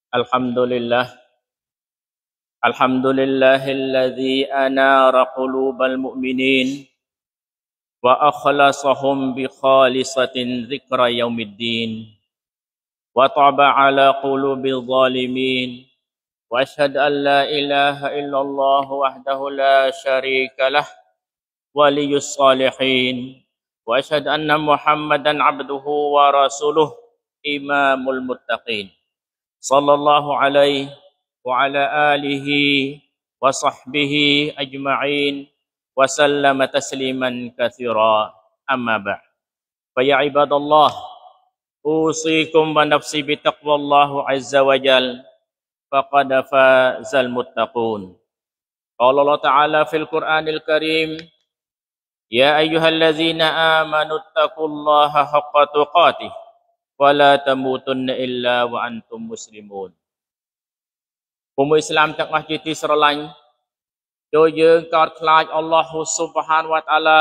الحمد لله الحمد لله الذي أنار قلوب المؤمنين وأخلصهم بخالصة ذكر يوم الدين وطبع على قلوب الظالمين وأشهد أن لا إله إلا الله وحده لا شريك له ولي الصالحين وأشهد أن محمدا عبده ورسوله إمام المتقين صلى الله عليه وعلى آله وصحبه أجمعين وسلم تسليما كثيرا أما بعد فيا عباد الله أوصيكم ونفسي بتقوى الله عز وجل فقد فاز المتقون قال الله تعالى في القرآن الكريم يا أيها الذين آمنوا اتقوا الله حق تقاته ولا تموتن إلا وأنتم مسلمون ពុំអ៊ីស្លាមទាំងអស់ជាទីស្រឡាញ់ចូលយើងកោតខ្លាចអល់ឡោះស៊ុបហានវតាឡា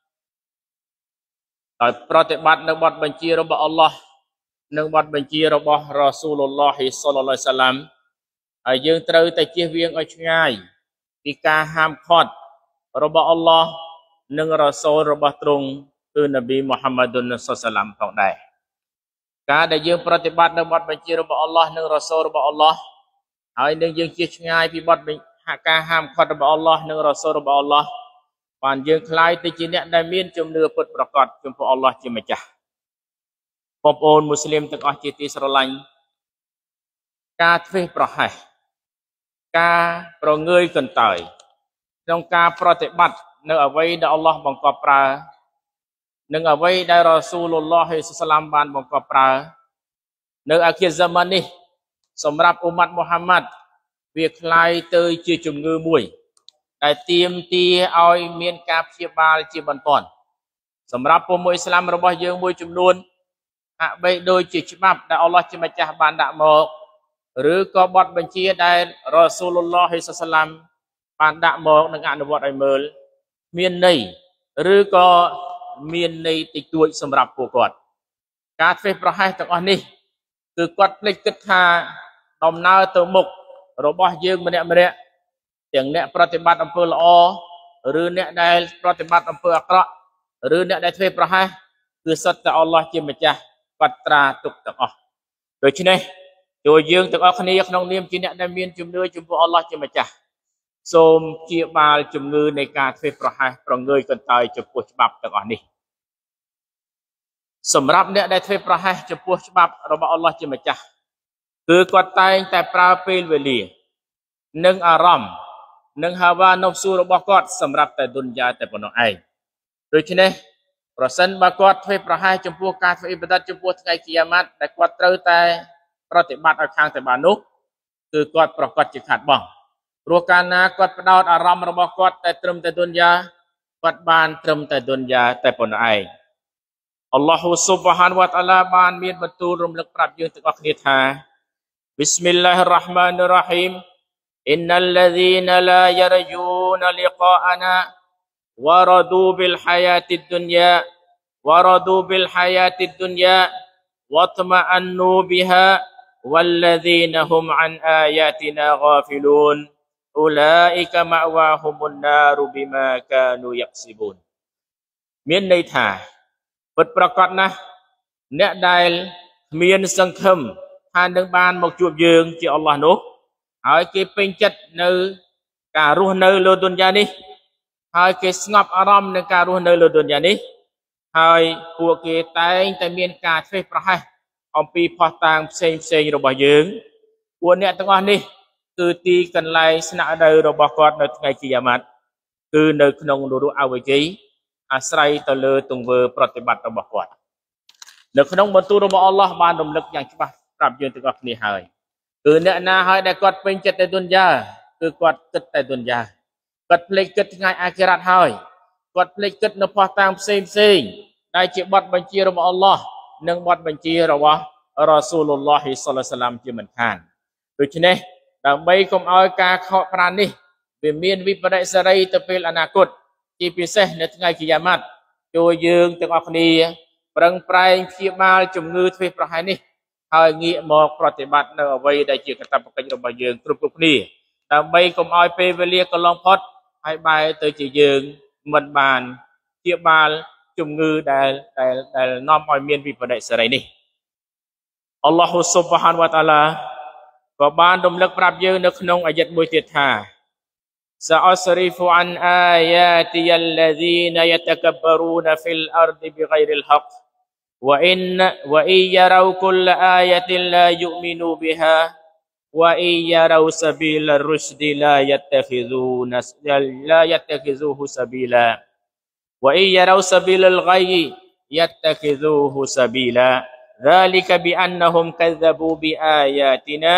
ដោយប្រតិបត្តិនៅបទបញ្ជារបស់អល់ឡោះនិងបទបញ្ជារបស់រ៉ាស៊ូលុលឡោះសល្លឡោះអាឡៃសាឡាមហើយយើងត្រូវតែជៀសវាងឲ្យឆ្ងាយពីការហាមឃាត់របស់អល់ឡោះនិងរ៉ាស៊ូលរបស់ទ្រង់គឺនប៊ីមូហាម៉ាឌុនសល្លឡាមផងដែរការដែលយើងប្រតិបត្តិនៅបទបញ្ជារបស់អល់ឡោះនិងរ៉ាស៊ូលរបស់អល់ឡោះហើយនឹងយើងជៀសឆ្ងាយពីបទការហាមឃាត់របស់អល់ឡោះនិងរ៉ាស៊ូលរបស់អល់ឡោះបានយើងខ្លាយទៅជាអ្នកដែលមានជំនឿពិតប្រាកដចំពោះអល់ឡោះជាម្ចាស់បងប្អូនមូស្លីមទាំងអស់ជាទីស្រឡាញ់ការធ្វេសប្រហែសការប្រងើយកន្តើយក្នុងការប្រតិបត្តិនៅអ្វីដែលអល់ឡោះបង្គាប់ប្រើនិងអ្វីដែលរ៉ាស៊ូលុលឡោះសល្លឡាមបានបង្គាប់ប្រើនៅអាខិរហ្សាម៉ាននេះសម្រាប់អ៊ុម៉ាត់មូហាម៉ាត់វាคล้ายទៅជាជំងឺមួយដែលទាមទារឲ្យមានការព្យាបាលជាបន្ទាន់សម្រាប់ពុំអ៊ីស្លាមរបស់យើងមួយចំនួនហាក់បីដូចជាច្បាប់ដែលអល់ឡោះជាម្ចាស់បានដាក់មកឬក៏បទបញ្ជាដែលរ៉ាស៊ូលុលឡោះសល្លឡាមបានដាក់មកនិងអនុវត្តឲ្យមើលមានន័យឬក៏មានន័យតិចតួចសម្រាប់ពួកគាត់ការធ្វេសប្រហែសទាំងអស់នេះគឺគាត់ភ្លេចគិតថាដំណើរទៅមុខរបស់យើងម្នាក់ទាំងអ្នកប្រតិបត្តិអំពើល្អឬអ្នកដែលប្រតិបត្តិអំពើអាក្រក់ឬអ្នកដែលធ្វេសប្រហែសគឺសុទ្ធតែអល់ឡោះជាម្ចាស់កត់ត្រាទុកទាំងអស់ដូច្នេះចូលយើងទាំងអស់គ្នាក្នុងនាមជាអ្នកដែលមានជំនឿចំពោះអល់ឡោះជាម្ចាស់សូមជាបាលជំងឺនៃការធ្វេសប្រហែសប្រងើយកន្តើយចំពោះច្បាប់ទាំងអស់នេះសម្រាប់អ្នកដែលធ្វេសប្រហែសចំពោះច្បាប់របស់អល់ឡោះជាម្ចាស់គឺគាត់តែងតែប្រើពេលវេលានិងអារម្មណ៍និងហាវ៉ាណូហ្វស៊ូរបស់គាត់សម្រាប់តែឌុនយ៉ាតែប៉ុណ្ណោះឯងដូច្នេះប្រសិនបើគាត់ធ្វេសប្រហែសចំពោះការធ្វើអ៊ីបាដាតចំពោះថ្ងៃគីយ៉ាម៉ាត់ដែលគាត់ត្រូវតែប្រតិបត្តិឲ្យខាងតែបាននោះគឺគាត់ប្រកាសជាខាតបង់ព្រោះកាលណាគាត់ផ្ដោតអារម្មណ៍របស់គាត់តែត្រឹមតែឌុនយ៉ាគាត់បានត្រឹមតែឌុនយ៉ាតែប៉ុណ្ណោះឯងអល់ឡោះស៊ុបហានវតាឡាបានមានបន្ទូលរំលឹកប្រាប់យើងទាំងអស់គ្នាថាبسم الله الرحمن الرحيم إن الذين لا يرجون لقاءنا ورضوا بالحياة الدنيا واطمأنوا بها والذين هم عن آياتنا غافلون أولئك مأواهم النار بما كانوا يكسبون មានន័យថាពិតប្រាកដណាស់អ្នកដែលគ្មានសង្ឃឹមថានឹងបានមកជួបយើងជាអល់ឡោះនោះហើយគេពេញចិត្តនៅការរស់នៅលើឌុនយ៉ានេះហើយគេស្ងប់អារម្មណ៍នឹងការរស់នៅលើឌុនយ៉ានេះហើយពួកគេតែងតែមានការធ្វេសប្រហែសអំពីផោះតាងផ្សេងរបស់យើងពួកអ្នកទាំងអស់នេះគឺទីកន្លែងស្នាក់នៅរបស់គាត់នៅថ្ងៃគីយ៉ាម៉ាត់គឺនៅក្នុងនរោអវជ័យអាស្រ័យទៅលើទង្វើប្រតិបត្តិរបស់គាត់នៅក្នុងបន្ទូលរបស់អល់ឡោះបានរំលឹកយ៉ាងច្បាស់ប្រាប់យើងទាំងអស់គ្នាហើយគឺអ្នកណាហើយដែលគាត់ពេញចិត្តតែឌុនយ៉ាគឺគាត់គិតតែឌុនយ៉ាគាត់ភ្លេចគិតថ្ងៃអាខិរ៉ាត់ហើយគាត់ភ្លេចគិតនៅផោះតាំងផ្សេងដែលជាបទបញ្ជារបស់អល់ឡោះនិងបទបញ្ជារបស់រ៉ាស៊ូលុលឡោះសល្លឡាមជាមិនខានដូច្នេះដើម្បីកុំឲ្យការខកប្រាននេះវាមានវិបរិយសេរីទៅពេលអនាគតជាពិសេសនៅថ្ងៃគីយ៉ាម៉ាត់ចូលយើងទាំងអស់គ្នាប្រឹងប្រែងព្យាបាលជំងឺធ្វេសប្រហែសនេះហើយងាកមកប្រតិបត្តិនៅអ្វីដែលជាកាតព្វកិច្ចរបស់យើងគ្រប់គ្នាដើម្បីកុំឲ្យពេលវេលាកន្លងផុតហើយបែរទៅជាយើងមិនបានព្យាបាលជំងឺដែលនាំឲ្យមានវិបត្តិសេរីនេះអល់ឡោះស៊ុបហានវតាឡាក៏បានរំលឹកប្រាប់យើងនៅក្នុងអាយ៉ាតមួយទៀតថា سأصرف عن آياتي الذين يتكبرون في الأرض بغير الحق وإن يروا كل آية لا يؤمنوا بها وإن يروا سبيل الرشد لا يتخذوه سبيلا وإن يروا سبيل الغي يتخذوه سبيلا ذلك بأنهم كذبوا بآياتنا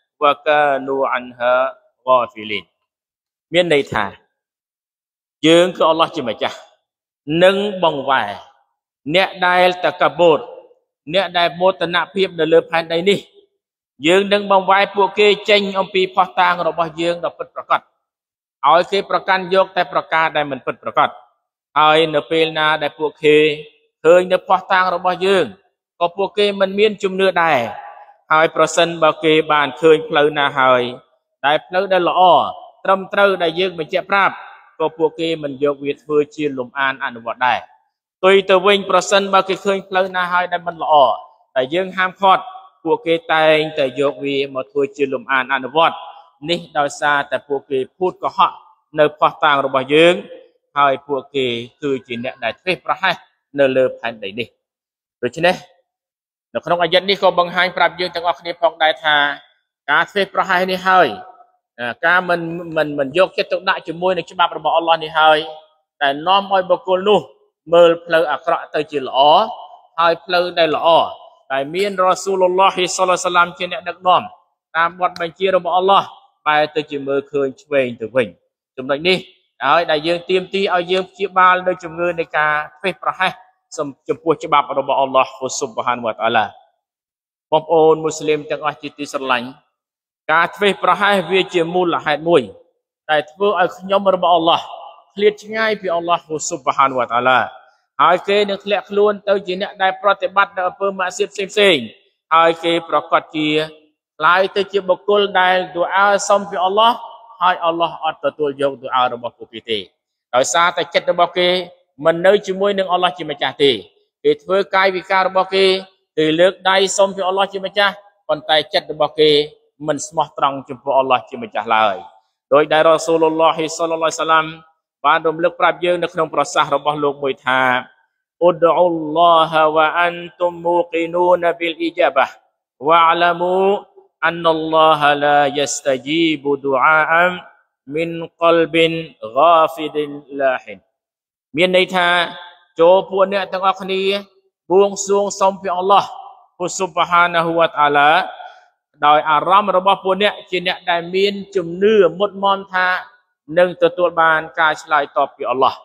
وكانوا عنها غافلين មានន័យថាយើងគឺអល់ឡោះជាម្ចាស់នឹងបង្វែរអ្នកដែលតកបូរអ្នកដែលមោទនភាពនៅលើផែនដីនេះយើងនឹងបង្វែរពួកគេចេញអំពីផោះតាងរបស់យើងដ៏ពិតប្រាកដឲ្យគេប្រកាន់យកតែប្រការដែលមិនពិតប្រាកដហើយនៅពេលណាដែលពួកគេឃើញនៅផោះតាងរបស់យើងក៏ពួកគេមិនមានជំនឿដែរហើយប្រសិនបើគេបានឃើញផ្លូវណាហើយដែលផ្លូវដែលល្អត្រឹមត្រូវដែលយើងបញ្ជាក់ប្រាប់ក៏ពួកគេមិនយកវាធ្វើជាលំអានអនុវត្តដែរទុយទៅវិញប្រសិនបើគេឃើញផ្លូវណាហើយដែលមិនល្អតែយើងហាមឃាត់ពួកគេតែងតែយកវាមកធ្វើជាលំអានអនុវត្តនេះដោយសារតែពួកគេភូតកុហកនៅផោះតាងរបស់យើងហើយពួកគេគឺជាអ្នកដែលធ្វេសប្រហែសនៅលើផែនដីនេះដូច្នេះនៅក្នុងអាយ៉ាតនេះក៏បង្ហាញប្រាប់យើងទាំងអស់គ្នាផងដែរថាការធ្វេសប្រហែសនេះហើយការមិនយកចិត្តទុកដាក់ជាមួយនឹងច្បាប់របស់អល់ឡោះនេះហើយតែនាំឲ្យបុគ្គលនោះមើលផ្លូវអាក្រក់ទៅជាល្អហើយផ្លូវដែលល្អតែមានរ៉ាស៊ូលឡោះហ៊ីសល្លាហ៍សាឡាមជាអ្នកដឹកនាំតាមបទបញ្ជារបស់អល់ឡោះបែរទៅជាមើលឃើញឆ្វេងទៅវិញចំណុចនេះហើយដែលយើងទាមទារឲ្យយើងព្យាបាលនៅជំងឺនៃការធ្វេសប្រហែសចំពោះច្បាប់របស់អល់ឡោះស៊ុបហានវតាឡាបងប្អូនមូស្លីមទាំងអស់ជាទីស្រឡាញ់ការធ្វេសប្រហែសវាជាមូលហេតុមួយដែលធ្វើឲ្យខ្ញុំរបស់អល់ឡោះឃ្លាតឆ្ងាយពីអល់ឡោះស៊ុបហានវតាឡាហើយគេនឹងធ្លាក់ខ្លួនទៅជាអ្នកដែលប្រតិបត្តិនៅអំពើម៉ាស៊ីបផ្សេងៗហើយគេប្រកាសជាខ្លាយទៅជាបុគ្គលដែលឌូអាសុំពីអល់ឡោះហើយអល់ឡោះអត់ទទួលយកឌូអារបស់ពួកគេទេដោយសារតែចិត្តរបស់គេមិននៅជាមួយនឹងអល់ឡោះជាម្ចាស់ទេគេធ្វើកាយវិការរបស់គេគេលើកដៃសុំពីអល់ឡោះជាម្ចាស់ប៉ុន្តែចិត្តរបស់គេមិនស្មោះត្រង់ចំពោះអល់ឡោះជាម្ចាស់ឡើយដោយដែលរ៉ាស៊ូលឡោះហ៊ីសល្លាហ៍សាឡាមបានរំលឹកប្រាប់យើងនៅក្នុងប្រសាសន៍របស់លោកមួយថាអ៊ុដអ៊ុលឡោះវ៉ាអានតុមមូគីនូនប៊ីលអ៊ីជាបះវ៉ាអាឡាមូអានអល់ឡោះឡាយស្តជីបឌូអាអមមីនកលប៊ីនហ្គាហ្វីឌិនឡាហ៊ីនមានន័យថាចូលពួកអ្នកទាំងអស់គ្នាបួងសួងសុំពីអល់ឡោះស៊ុបហានហូវតាឡាដោយអារម្មណ៍របស់ពួកអ្នកជាអ្នកដែលមានជំនឿមុតមមថានឹងទទួលបានការឆ្លើយតបពីអល់ឡោះ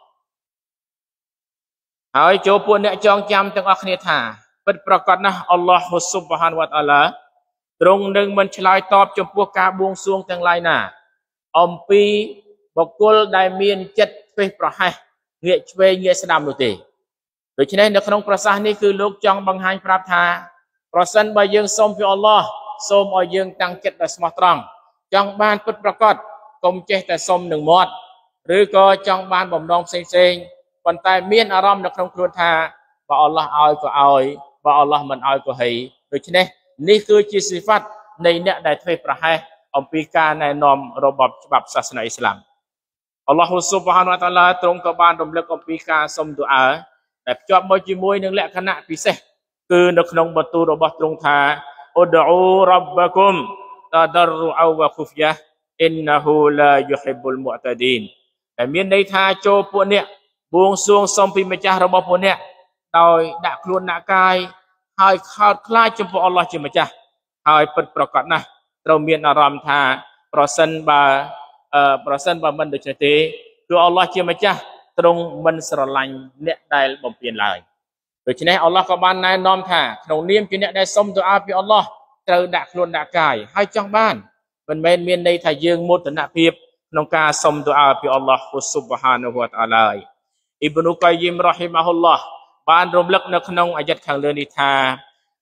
ហើយចូលពួកអ្នកចងចាំទាំងអស់គ្នាថាពិតប្រាកដណាស់អល់ឡោះស៊ុបហានវតាឡាទ្រង់នឹងមិនឆ្លើយតបចំពោះការបួងសួងទាំងឡាយណាអំពីបុគ្គលដែលមានចិត្តធ្វេសប្រហែសងាកឆ្វេងងាកស្ដាំនោះទេដូច្នេះនៅក្នុងប្រសាសន៍នេះគឺលោកចង់បង្ហាញប្រាប់ថាប្រសិនបើយើងសុំពីអល់ឡោះសូមឲ្យយើងតាំងចិត្តដោយស្មោះត្រង់ចង់បានពិតប្រាកដកុំចេះតែសុំនឹងមាត់ឬក៏ចង់បានបំណងផ្សេងៗប៉ុន្តែមានអារម្មណ៍នៅក្នុងខ្លួនថាបើអល់ឡោះឲ្យក៏ឲ្យបើអល់ឡោះមិនឲ្យក៏ហីដូច្នេះនេះគឺជាសិហ្វាត់នៃអ្នកដែលធ្វេសប្រហែសអំពីការណែនាំរបបច្បាប់សាសនាអ៊ីស្លាមអល់ឡោះស៊ុបហានវតាឡាទ្រង់ក៏បានរំលឹកអំពីការសុំឌូអាដែលភ្ជាប់មកជាមួយនឹងលក្ខណៈពិសេសគឺនៅក្នុងបន្ទូលរបស់ទ្រង់ថាអ៊ុដអ៊ូរ៉បគុមតាដរអវខុហ្យាអ៊ីនណហ៊ូឡាយុហ៊ីបុលមុអតាឌីនតែមានន័យថាចូលពួកអ្នកបួងសួងសុំពីម្ចាស់របស់ពួកអ្នកដោយដាក់ខ្លួនដាក់កាយហើយខោតខ្លាចចំពោះអល់ឡោះជាម្ចាស់ហើយពិតប្រាកដណាស់ត្រូវមានអារម្មណ៍ថាប្រសិនបើមិនដូច្នេះទេគឺអល់ឡោះជាម្ចាស់ទ្រង់មិនស្រឡាញ់អ្នកដែលបំពានឡើយដូច្នេះអល់ឡោះក៏បានណែនាំថាក្នុងនាមជាអ្នកដែលសុំទូអាពីអល់ឡោះត្រូវដាក់ខ្លួនដាក់កាយហើយចង់បានមិនមែនមានន័យថាយើងមោទនភាពក្នុងការសុំទូអាពីអល់ឡោះស៊ុបហានហូវតាឡាអ៊ីប្នូកៃយីមរ៉ហ៊ីម៉ាហ៊ុលឡោះបានរំលឹកនៅក្នុងអាយ៉ាតខាងលើនេះថា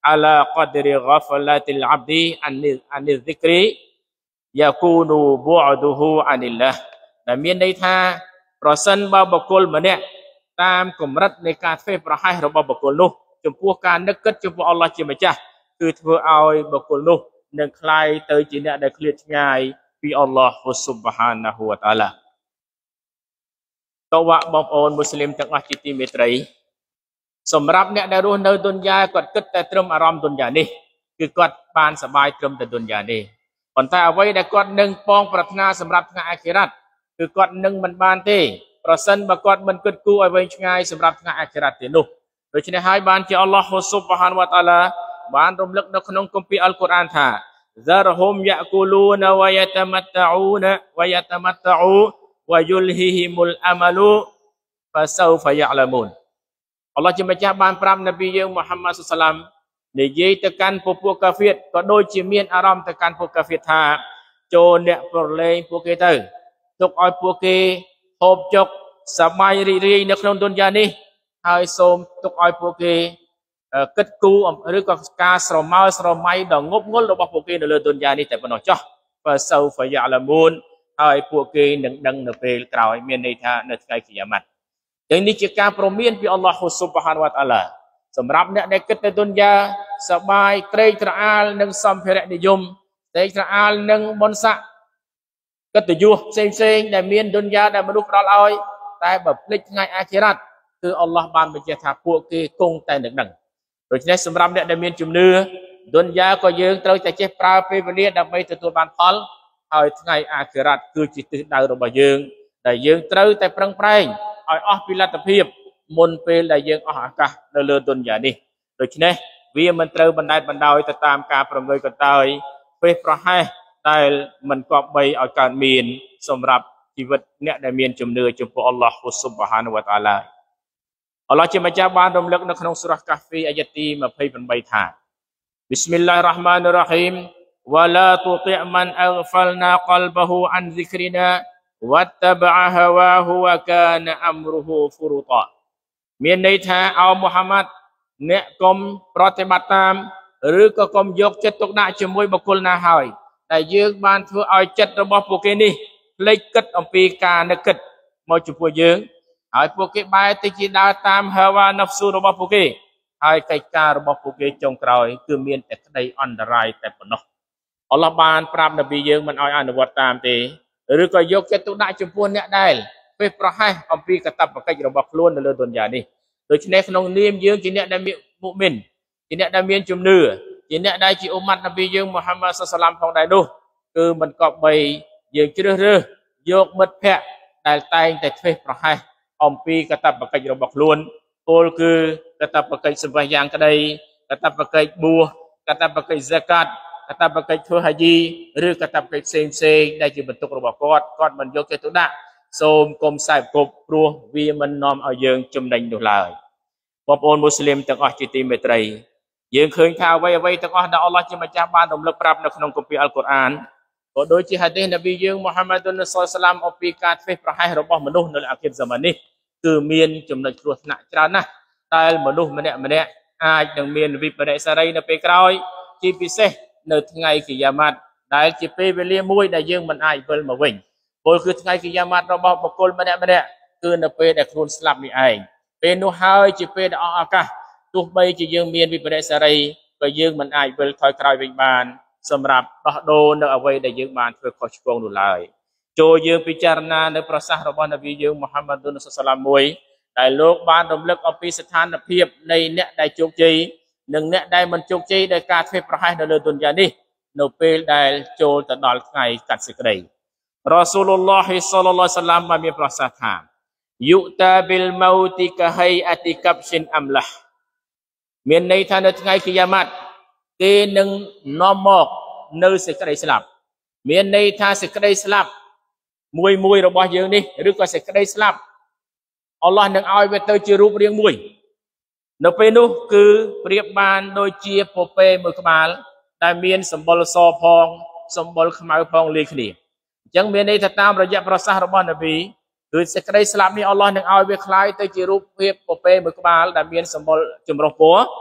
على قدر غفلة العبد عن الذكر يكون بعده عن الله ដែលមានន័យថាប្រសិនបើបុគ្គលម្នាក់តាមកម្រិតនៃការធ្វើប្រហែសរបស់បុគ្គលនោះចំពោះការនឹកគិតចំពោះអល់ឡោះជាម្ចាស់គឺធ្វើឲ្យបុគ្គលនោះនឹងคล้ายទៅជាអ្នកដែលឃ្លាតឆ្ងាយពីអល់ឡោះស៊ុបហានាហ៊ូវតាឡាតើបងប្អូនមូស្លីមទាំងអស់ជាទីមេត្រីសម្រាប់អ្នកដែលរស់នៅឌុនយ៉ាគាត់គិតតែត្រឹមអារម្មណ៍ឌុនយ៉ានេះគឺគាត់បានសប្បាយត្រឹមតែឌុនយ៉ានេះប៉ុន្តែអ្វីដែលគាត់នឹងប៉ងប្រាថ្នាសម្រាប់ថ្ងៃអាខិរ៉ាត់គឺគាត់នឹងមិនបានទេប្រសិនបើគាត់មិនគិតគូរឲ្យវែងឆ្ងាយសម្រាប់ថ្ងៃអាខិរ៉ាត់ទេនោះដូច្នេះហើយបានជាអល់ឡោះស៊ុបហានវតាឡាបានរំលឹកនៅក្នុងគម្ពីរអល់កុរអានថា ذرهم يأكلون ويتمتعون ويلههم الأمل فسوف يعلمون អល់ឡោះជាម្ចាស់បានប្រាប់នប៊ីយើងមូហាម៉ាត់សល្លាមនិយាយទៅកាន់ពួកកាហ្វៀតក៏ដូចជាមានអារម្មណ៍ទៅកាន់ពួកកាហ្វៀតថាចូលអ្នកប្រឡែងពួកគេទៅទុកឲ្យពួកគេហូបចុកសប្បាយរីករាយនៅក្នុងឌុនយ៉ានេះហើយសូមទុកឲ្យពួកគេគិតគូរឬក៏ការស្រមើស្រមៃដ៏ងប់ងល់របស់ពួកគេនៅលើឌុនយ៉ានេះតែប៉ុណ្ណោះចោះបើសូហ្វយ៉ាឡាមូនហើយពួកគេនឹងដឹងនៅពេលក្រោយមានន័យថានៅថ្ងៃគីយ៉ាម៉ាត់យ៉ាងនេះជាការព្រមានពីអល់ឡោះស៊ុបហានវតាឡាសម្រាប់អ្នកដែលគិតទៅឌុនយ៉ាសប្បាយត្រេកត្រអាលនឹងសម្ភារៈនិយមត្រេកត្រអាលនឹងបុណ្យស័ក្តិកិត្តិយសផ្សេងដែលមានឌុនយ៉ាដែលមនុស្សផ្ដល់ឲ្យតែបើភ្លេចថ្ងៃអាខិរ៉ាត់គឺអល់ឡោះបានបញ្ជាក់ថាពួកគេគង់តែនឹងដឹងដូច្នេះសម្រាប់អ្នកដែលមានជំនឿឌុនយ៉ាក៏យើងត្រូវតែចេះប្រើពេលវេលាដើម្បីទទួលបានផលហើយថ្ងៃអាខិរ៉ាត់គឺជាទិសដៅរបស់យើងដែលយើងត្រូវតែប្រឹងប្រែងឲ្យអស់ពីលទ្ធភាពមុនពេលដែលយើងអស់ឱកាសនៅលើឌុនយ៉ានេះដូច្នេះវាមិនត្រូវបណ្តែតបណ្ដោយទៅតាមការប្រងើយកន្តើយពេលប្រហែសដែលមិនគប្បីឲ្យកើតមានសម្រាប់ជីវិតអ្នកដែលមានជំនឿចំពោះអល់ឡោះស៊ុបហានវតាអាឡាអល់ឡោះជាម្ចាស់បានរំលឹកនៅក្នុងសូរ៉ាកាហ្វីអាយ៉ាទី28ថាប៊ីស្មិលឡាហ៊ិររ៉ាហ្មានិររ៉ាហ៊ីមវ៉ាឡាតុតិអមិនអហ្ហ្វលណាកលបហ៊ូអានហ្សិគ្រីណាវ៉ាតបអហវ៉ាហ៊ូវកានអម្រុហ៊ូហ្វុរុតាមានន័យថាអោមូហាម៉ាត់អ្នកកុំប្រតិបត្តិតាមឬក៏កុំយកចិត្តទុកដាក់ជាមួយបុគ្គលណាហើយដែលយើងបានធ្វើឲ្យចិត្តរបស់ពួកគេនេះភ្លេចគិតអំពីការនឹកគិតមកចំពោះយើងហើយពួកគេបែរទៅជាដើរតាមហាវ៉ាណាហ្វស៊ូរបស់ពួកគេហើយកិច្ចការរបស់ពួកគេចុងក្រោយគឺមានតែក្តីអន្តរាយតែប៉ុណ្ណោះអល់ឡោះបានប្រាប់នប៊ីយើងមិនឲ្យអនុវត្តតាមទេឬក៏យកចិត្តទុកដាក់ចំពោះអ្នកដែលពេលប្រហែសអំពីកាតព្វកិច្ចរបស់ខ្លួននៅលើឌុនយ៉ានេះដូច្នេះក្នុងនាមយើងជាអ្នកដែលមានមុមីនជាអ្នកដែលមានជំនឿជាអ្នកដែលជាអ៊ុម៉ាត់នប៊ីយើងមូហាម៉ាត់សល្លាមផងដែរនោះគឺមិនគប្បីយើងជ្រើសរើសយកមិត្តភ័ក្តិដែលតែងតែធ្វើប្រហែសអំពីកាតព្វកិច្ចរបស់ខ្លួនពលគឺកាតព្វកិច្ចសម្បះយ៉ាងក្តីកាតព្វកិច្ចបួសកាតព្វកិច្ចហ្សាកាតកាតព្វកិច្ចធ្វើហាជីឬកាតព្វកិច្ចផ្សេងដែលជាបន្ទុករបស់គាត់មិនយកចិត្តទុកដាក់សូមកុំខ្សែគប់ព្រោះវាមិននាំឲ្យយើងចំណេញនោះឡើយបងប្អូនមូស្លីមទាំងអស់ជាទីមេត្រីយើងឃើញថាអ្វីទាំងអស់ដែលអល់ឡោះជាម្ចាស់បានរំលឹកប្រាប់នៅក្នុងគម្ពីរអល់កុរអានក៏ដូចជាហាឌីសនប៊ីយើងមូហាម៉ាត់សល្លឡោះអាឡៃហ៊ីវ៉ាសល្លាមអំពីការធ្វើប្រហែសរបស់មនុស្សនៅអាខិរហ្សាម៉ាននេះគឺមានចំណុចគ្រោះថ្នាក់ច្រើនណាស់ដែលមនុស្សម្នាក់អាចនឹងមានវិបរិយសារីនៅពេលក្រោយជាពិសេសនៅថ្ងៃគីយ៉ាម៉ាត់ដែលជាពេលវេលាមួយដែលយើងមិនអាចវិលមកវិញពលគឺថ្ងៃគីយ៉ាម៉ាត់របស់បុគ្គលម្នាក់គឺនៅពេលដែលខ្លួនស្លាប់នេះឯងពេលនោះហើយជាពេលដែលអស់ឱកាសទោះបីជាយើងមានវិបរិយសារីក៏យើងមិនអាចវិលថយក្រោយវិញបានសម្រាប់ដោះដូរនៅអ្វីដែលយើងបានធ្វើខុសឆ្គងនោះឡើយចូលយើងពិចារណានៅប្រសាសន៍របស់នប៊ីយើងមូហាម៉ាត់សល្លឡោះអាឡៃហ៊ីវ៉ាសល្លាមមួយដែលលោកបានរំលឹកអំពីស្ថានភាពនៃអ្នកដែលជោគជ័យនិងអ្នកដែលមិនជោគជ័យដោយការធ្វើប្រហែសនៅលើឌុនយ៉ានេះនៅពេលដែលចូលទៅដល់ថ្ងៃកាត់សេចក្តីរ៉ាស៊ូលឡោះសល្លឡោះអាឡៃហ៊ីវ៉ាសល្លាមបានមានប្រសាសន៍ថាយុតាប៊ីលម៉ោទីកាហៃអតិកាប់ស៊ីនអាំឡាស់មានន័យថានៅថ្ងៃគីយ៉ាម៉ាត់គេនឹងនាំមកនៅសេចក្តីស្លាប់មានន័យថាសេចក្តីស្លាប់មួយរបស់យើងនេះឬក៏សេចក្តីស្លាប់អល់ឡោះនឹងឲ្យវាទៅជារូបរាងមួយនៅពេលនោះគឺប្រៀបបានដូចជាពពែមួយក្បាលដែលមានសម្បុរសផងសម្បុរខ្មៅផងលាយគ្នាអញ្ចឹងមានន័យថាតាមរយៈប្រសាសន៍របស់នប៊ីគឺសេចក្តីស្លាប់នេះអល់ឡោះនឹងឲ្យវាคล้ายទៅជារូបភាពពពែមួយក្បាលដែលមានសម្បុរចម្រុះពណ៌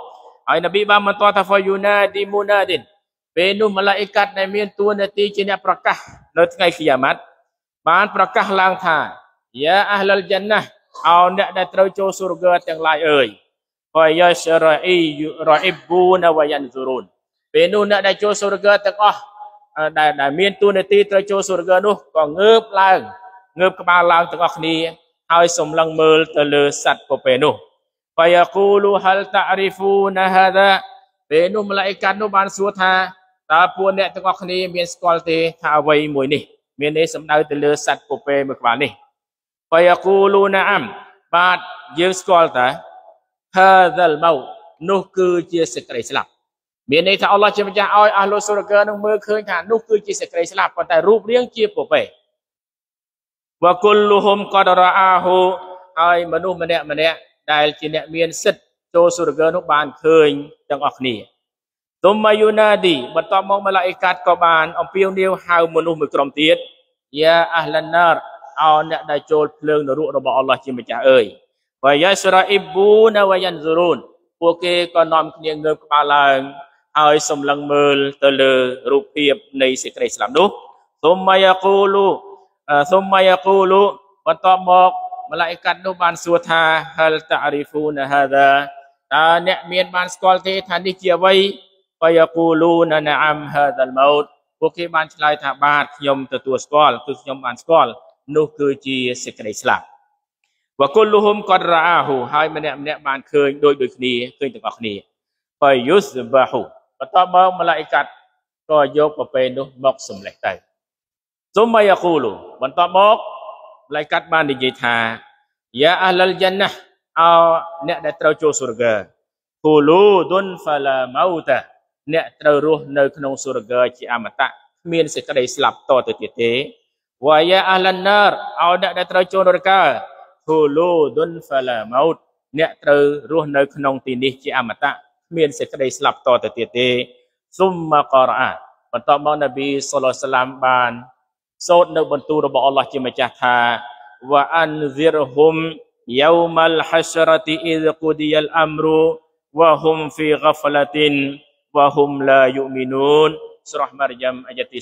ហើយនប៊ីបានបន្តថាហ្វយូណាឌីមូណាឌិនពេលនោះមឡាអ៊ីកាត់ដែលមានតួនាទីជាអ្នកប្រកាសនៅថ្ងៃគីយ៉ាម៉ាត់បានប្រកាសឡើងថាយ៉ាអះលលជណ្ណាអោអ្នកដែលត្រូវចូលសុរហ្គាទាំងឡាយអើយហ្វយ៉ាសរអ៊ីរ៉អ៊ីប៊ូនវយ៉ានស៊ូរូនពេលនោះអ្នកដែលចូលសុរហ្គាទាំងអស់ដែលមានតួនាទីត្រូវចូលសុរហ្គានោះក៏ងើបឡើងងើបក្បាលឡើងទាំងអស់គ្នាហើយសម្លឹងមើលទៅលើសត្វពពែនោះហ្វយ៉ាគូលូហលតារីហ្វូនហាដាពេលនោះមឡាអ៊ីកាត់នោះបានសួរថាតើពួកអ្នកទាំងអស់គ្នាមានស្គាល់ទេថាអ្វីមួយនេះមានន័យសំដៅទៅលើសត្វពពែមួយក្បាលនេះហ្វយ៉ាគូលូណាអាំបាទយើងស្គាល់តើហាដលម៉ោនោះគឺជាសេចក្តីស្លាប់មានន័យថាអល់ឡោះជាម្ចាស់ឲ្យអះលូសុរហ្គានឹងមើលឃើញថានោះគឺជាសេចក្តីស្លាប់ប៉ុន្តែរូបរាងជាពពែវ៉ាគុលលុហុមកដរអាហ៊ូហើយមនុស្សម្នាក់ដែលជាអ្នកមានសិទ្ធិចូលសុរហ្គានោះបានឃើញទាំងអស់គ្នាទុំម៉ាយូណាឌីបន្ទាប់មកមឡាអ៊ីកាត់ក៏បានអំពាវនាវហៅមនុស្សមួយក្រុមទៀតយ៉ាអះឡានណារអោអ្នកដែលចូលភ្លើងនរករបស់អល់ឡោះជាម្ចាស់អើយវ៉ាយ៉ាសរអ៊ីប៊ូនវ៉ាយ៉ានស៊ូរូនពួកគេក៏នាំគ្នាងើបក្បាលឡើងហើយសម្លឹងមើលទៅលើរូបភាពនៃសេចក្តីស្លាប់នោះទុំម៉ាយ៉ាគូលូបន្ទាប់មកមឡាអ៊ីកាត់នោះបានសួរថាហលតារីហ្វូនហាដាតើអ្នកមានបានស្គាល់ទេថានេះជាអ្វីហ្វយ៉ាគូលូនណាអាំហាដាលម៉ោតពួកគេបានឆ្លើយថាបាទខ្ញុំទទួលស្គាល់គឺខ្ញុំបានស្គាល់នោះគឺជាសេចក្តីស្លាប់វ៉ាគុលលុហុមកដរអាហ៊ូហើយម្នាក់បានឃើញដូចគ្នាឃើញទាំងអស់គ្នាហ្វយុសបាហ៊ូបន្ទាប់មកមឡាអ៊ីកាត់ក៏យកពពែនោះមកសម្លេះទៅស៊ុមម៉ាយ៉ាគូលូបន្ទាប់មកមឡាអ៊ីកាត់បាននិយាយថាយ៉ាអះលលជណ្ណាអោអ្នកដែលត្រូវចូលសុរហ្គាគូលូឌុនហ្វាឡាម៉ោតាអ្នកត្រូវរស់នៅក្នុងសុរហ្គាជាអមតៈគ្មានសេចក្តីស្លាប់តទៅទៀតទេវ៉ាយ៉ាអះឡានណារអោអ្នកដែលត្រូវចូលនរកាគូលូឌុនហ្វាឡាម៉ោតអ្នកត្រូវរស់នៅក្នុងទីនេះជាអមតៈគ្មានសេចក្តីស្លាប់តទៅទៀតទេស៊ុមម៉ាករ៉ាបន្ទាប់មកនប៊ីសល្លឡោះសាឡាមបានសូត្រនៅបន្ទូលរបស់អល់ឡោះជាម្ចាស់ថាវ៉ាអានហ្ស៊ីរហុមយូមលហស្សរតិអ៊ីហ្គុឌីយលអំរូវ៉ាហុមហ្វីហ្កាហ្វឡាទីនវ៉ាហុមឡាយុមីនូនសូរ៉ាហ្មរយ៉ាំអាយ៉ាទី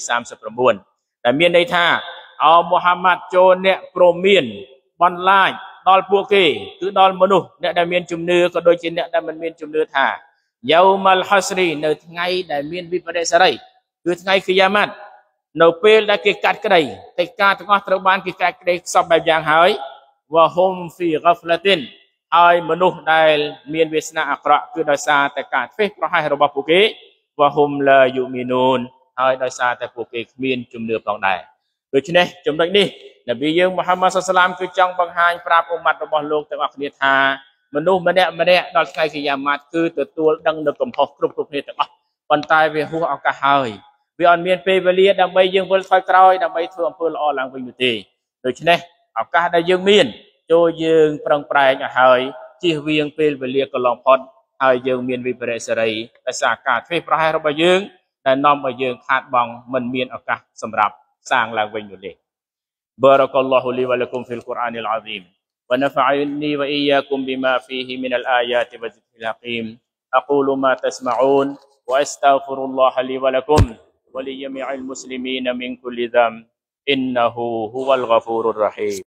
39ដែលមានន័យថាអោមូហាម៉ាត់ចូលអ្នកព្រមានបន្លាចដល់ពួកគេគឺដល់មនុស្សអ្នកដែលមានជំនឿក៏ដូចជាអ្នកដែលមិនមានជំនឿថាយូមលហស្សរីនៅថ្ងៃដែលមានវិបដិសារីគឺថ្ងៃគីយ៉ាម៉ាត់នៅពេលដែលគេកាត់ក្តីកិច្ចការទាំងអស់ត្រូវបានគេកាត់ក្តីខ្សពបែបយ៉ាងហើយវ៉ាហុមហ្វីហ្កាហ្វឡាទីនហើយមនុស្សដែលមានវាសនាអាក្រក់គឺដោយសារតែការធ្វេសប្រហែសរបស់ពួកគេវ៉ាហុមឡាយុមីនូនហើយដោយសារតែពួកគេគ្មានជំនឿផងដែរដូច្នេះចំណុចនេះនប៊ីយើងមូហាម៉ាត់សល្លឡាមគឺចង់បង្ហាញប្រាប់អ៊ុម៉ាត់របស់លោកទាំងអស់គ្នាថាមនុស្សម្នាក់ដល់ថ្ងៃគីយ៉ាម៉ាត់គឺទទួលដឹងនៅកំហុសគ្រប់គ្នាទាំងអស់ប៉ុន្តែវាហួសឱកាសហើយវាអត់មានពេលវេលាដើម្បីយើងវិលថយក្រោយដើម្បីធ្វើអំពើល្អឡើងវិញនោះទេដូច្នេះឱកាសដែលយើងមានចូលយើងប្រឹងប្រែងឲ្យហើយជៀសវាងពេលវេលាកន្លងផុតហើយយើងមានវិបរិសេរីដោយសារការធ្វេសប្រហែសរបស់យើងដែលនាំឲ្យយើងខាតបង់មិនមានឱកាសសម្រាប់សាងឡើងវិញនោះទេ بارك الله لي ولكم في القرآن العظيم ونفعني وإياكم بما فيه من الآيات والذكر الحكيم أقول ما تسمعون وأستغفر الله لي ولكم ولجميع المسلمين من كل ذنب إنه هو الغفور الرحيم